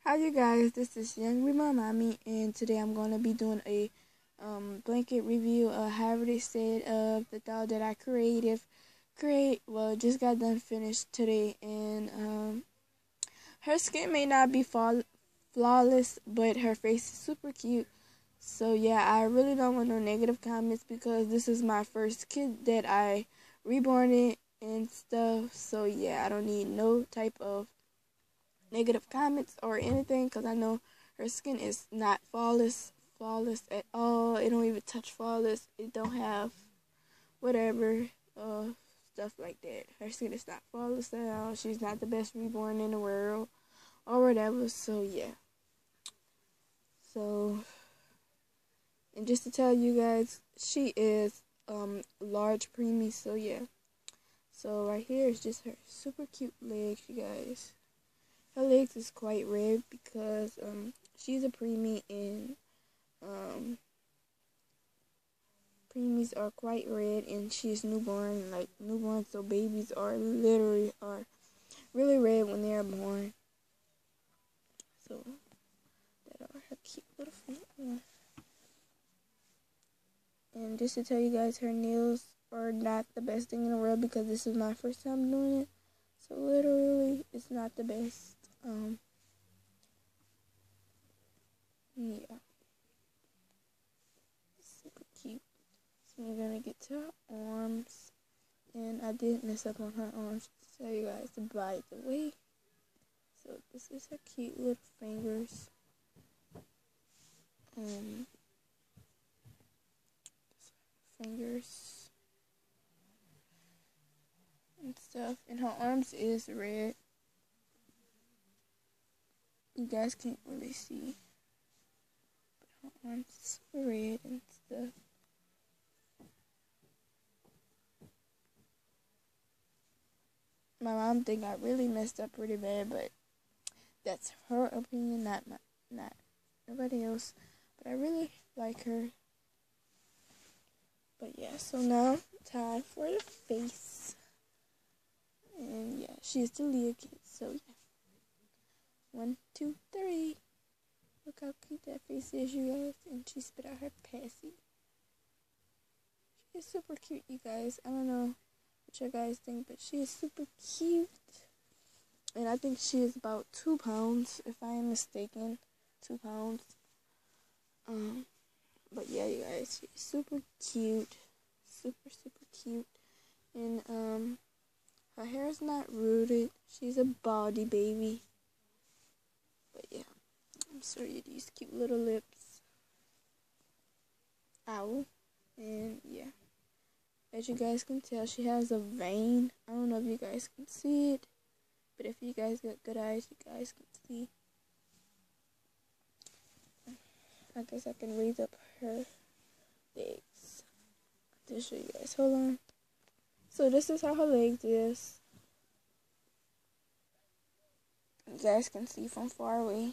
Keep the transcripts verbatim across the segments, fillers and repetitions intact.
Hi you guys, this is Young Rima Mommy, and today I'm going to be doing a um, blanket review of however they said of the doll that I creative create well just got done finished today. And um, her skin may not be fall flawless, but her face is super cute. So yeah, I really don't want no negative comments because this is my first kid that I reborn it and stuff. So yeah, I don't need no type of negative comments or anything because I know her skin is not flawless flawless at all. It don't even touch flawless. It don't have whatever uh stuff like that. Her skin is not flawless at all. She's not the best reborn in the world or whatever. So yeah. So and just to tell you guys, she is um large preemie. So yeah. So right here is just her super cute legs, you guys. Her legs is quite red because um she's a preemie, and um preemies are quite red and she's newborn, like newborn, so babies are literally are really red when they are born. So that are her cute little feet. And just to tell you guys, her nails are not the best thing in the world because this is my first time doing it. So literally it's not the best. Um yeah. Super cute. So we're gonna get to her arms. And I did mess up on her arms, to tell you guys, by the way. So this is her cute little fingers. Um, fingers and stuff. And her arms is red. You guys can't really see, but her arms is red and stuff. My mom think I really messed up pretty bad, but that's her opinion, not my, not nobody else. But I really like her. But yeah, so now time for the face. And yeah, she's the Leah kid, so yeah. One, two, three. Look how cute that face is, you guys. And she spit out her passy. She's super cute, you guys. I don't know what you guys think, but she is super cute. And I think she is about two pounds, if I am mistaken. Two pounds. Um, but yeah, you guys, she's super cute. Super, super cute. And um, her hair is not rooted. She's a baldy baby. But yeah, I'm sorry, these cute little lips. Ow. And yeah, as you guys can tell, she has a vein. I don't know if you guys can see it, but if you guys got good eyes, you guys can see. I guess I can raise up her legs to show you guys. Hold on. So this is how her legs is. You guys can see from far away.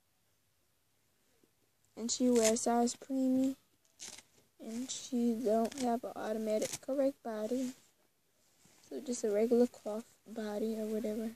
And she wears size preemie. And she don't have an automatic correct body. So just a regular cloth body or whatever.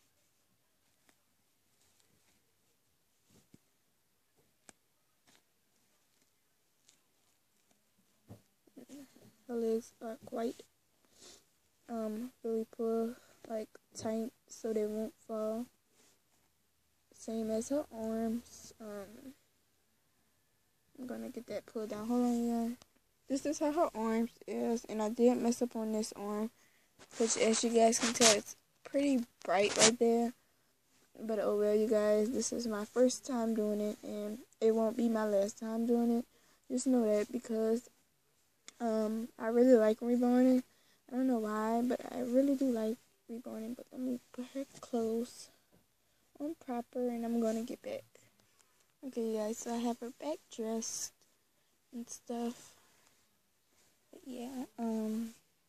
Her legs are quite um really pull, like tight, so they won't fall. Same as her arms. Um, I'm gonna get that pulled down. Hold on, yeah. This is how her arms is, and I did mess up on this arm, which, as you guys can tell, it's pretty bright right there. But oh well, you guys, this is my first time doing it, and it won't be my last time doing it. Just know that, because um, I really like reborning. I don't know why, but I really do like reborning. But let me put her clothes on proper, and I'm gonna get back. Okay, guys, so I have her back dressed and stuff. But yeah, um,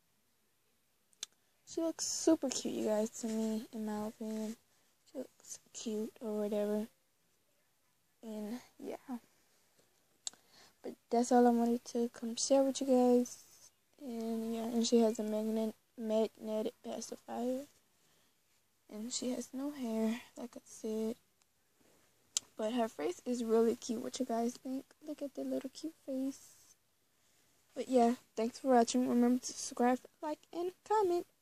she looks super cute, you guys, to me, in my opinion. She looks cute or whatever. And yeah, but that's all I wanted to come share with you guys. And yeah, and she has a magnet magnetic pacifier. And she has no hair, like I said. But her face is really cute. What you guys think? Look at the little cute face. But yeah, thanks for watching. Remember to subscribe, like, and comment.